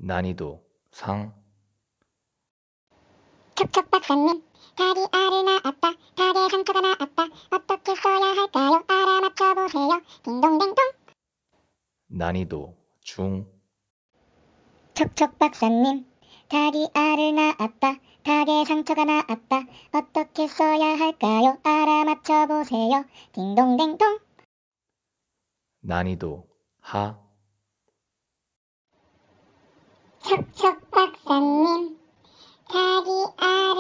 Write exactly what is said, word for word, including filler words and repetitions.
난이도 상. 척척 박사님, 닭이 알을 낳았다. 닭의 상처가 나았다. 어떻게 써야 할까요? 알아맞혀보세요. 딩동댕동. 난이도 중. 척척 박사님, 닭이 알을 낳았다. 닭의 상처가 나았다. 어떻게 써야 할까요? 알아맞혀보세요. 딩동댕동. 난이도 하. 척척 박사님, 닭이 알